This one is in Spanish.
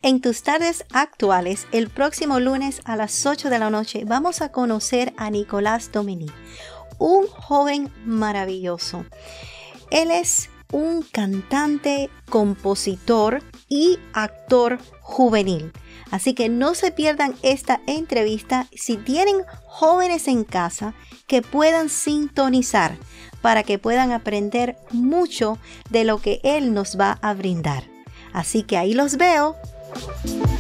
En tus tardes actuales, el próximo lunes a las 8 de la noche, vamos a conocer a Nicolás Dominic, un joven maravilloso. Él es un cantante, compositor y actor juvenil. Así que no se pierdan esta entrevista si tienen jóvenes en casa que puedan sintonizar para que puedan aprender mucho de lo que él nos va a brindar. Así que ahí los veo.